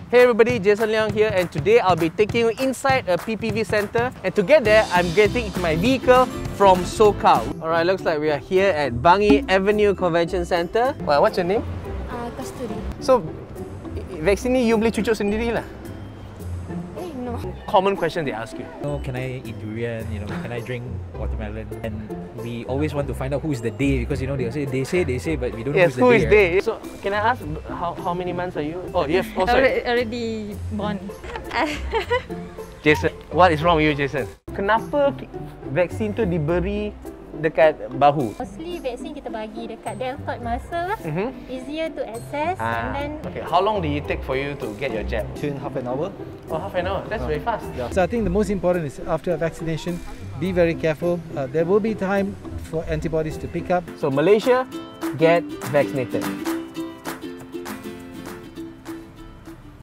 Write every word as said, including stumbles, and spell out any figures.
Hey everybody, Jason Leong here, and today I'll be taking you inside a P P V center, and to get there, I'm getting into my vehicle from SOCAR. Alright, looks like we are here at Bangi Avenue Convention Center. Well, what's your name? Uh, Kasturi. So, vaksin ni you boleh cucuk sendiri lah? Eh, no. Common question they ask you. Oh, can I eat durian? You know, can I drink watermelon? And we always want to find out who is the day, because you know they say they say they say, but we don't Yes, know who who's is the day. they? So, can I ask how, how many months are you? Oh, yes, oh sorry. Already born. Jason, what is wrong with you, Jason? Kenapa vaksin tu diberi dekat bahu? Mostly vaksin kita bagi dekat deltoid muscle lah. Mm-hmm. Easier to access Ah, and then okay. How long did it take for you to get your jab? Two and a half an hour. Oh, half an hour. That's very fast. Yeah. So I think the most important is after vaccination, be very careful. Uh, there will be time for antibodies to pick up. So Malaysia, get vaccinated.